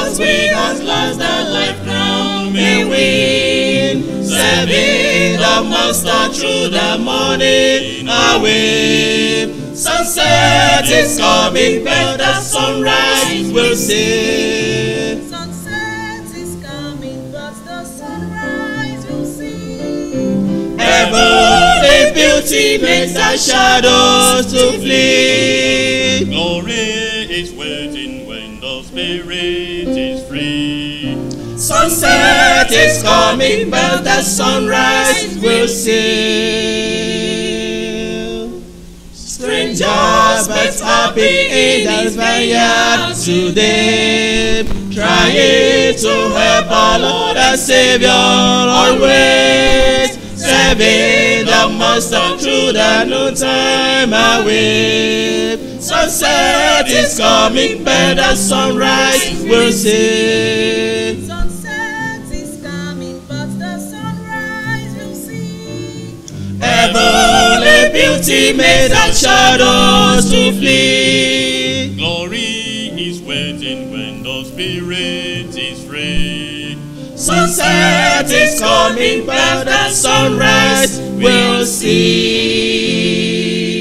as we have lost the life crown may win. Serving the Master through the morning away. Sunset is coming, but the sunrise will see. Sunset is coming, but the sunrise will see. Heavenly beauty makes the shadows to flee. Glory is waiting when the spirit is free. Sunset is coming, but the sunrise will see. Strangers but happy angels vineyard today, trying to help our Lord and Savior always, serving the Master through the noontime away. Sunset is coming, but the sunrise will see. Sunset is coming, but the sunrise will see. Heavenly beauty made the shadows to flee. Glory is waiting when the spirit is free. Sunset is coming, but the sunrise will see.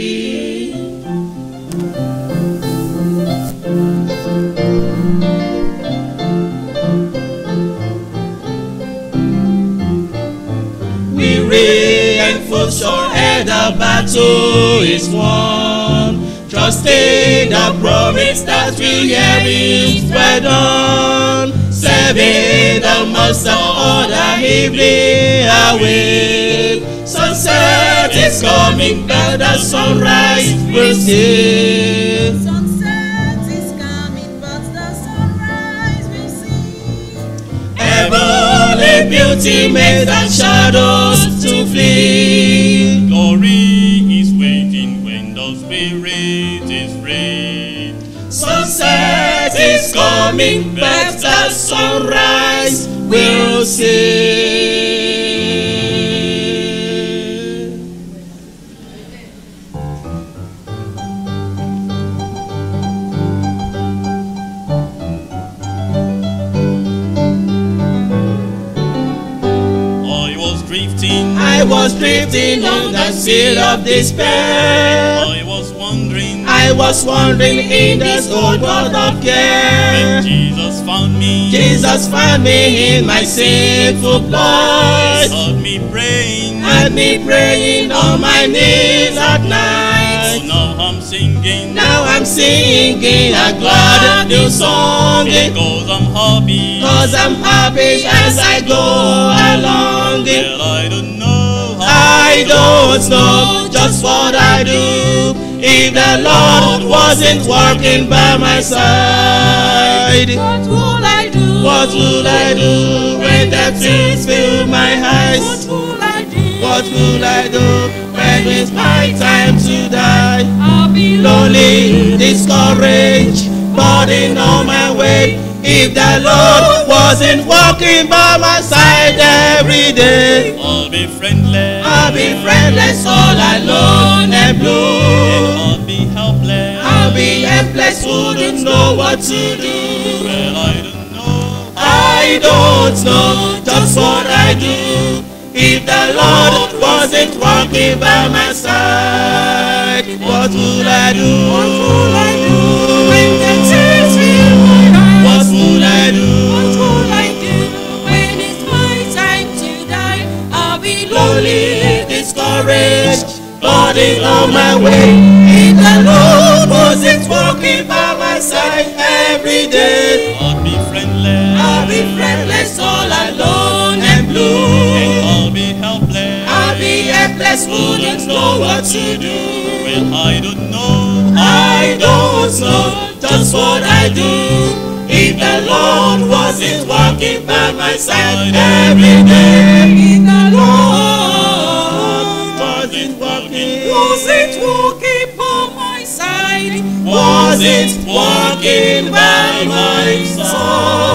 Weary and full sure the battle is won, trusting the promise that we hear is well done, serving the Master all the evening away. Sunset is coming, but the sunrise will see. Sunset is coming, but the sunrise will see. Heavenly beauty makes the shadows to flee. Glory is waiting when the spirit is free. Sunset is coming, but the sunrise will see. I was drifting on the sea of despair. I was wandering in this old world of care. When Jesus found me in my sinful plight. Had me praying on my knees at night. Oh, now I'm singing a glad new song. Because I'm happy as I go along. Well, I don't know just what I do if the Lord wasn't working by my side. What will I do? What will I do when the tears fill my eyes? What will I do? What will I do when it's my time to die? I'll be Lonely, discouraged, burden on my way. If the Lord wasn't walking by my side every day, I'll be friendless, all alone and blue. I'll be helpless, wouldn't know what to do. Well, I don't know just what I do if the Lord wasn't walking by my side. What would I do? What will I do when the tears fill my eyes? What would I do? What will I do when it's my time to die? I'll be Lonely, discouraged, burden on my way. If the Lord wasn't walking by my side every day, I'll be friendless, all alone and blue. I'll be helpless, wouldn't know what to do. Well, I don't know just what I do if the Lord wasn't walking by my side every day. If the Lord wasn't walking by my side? wasn't walking by my side.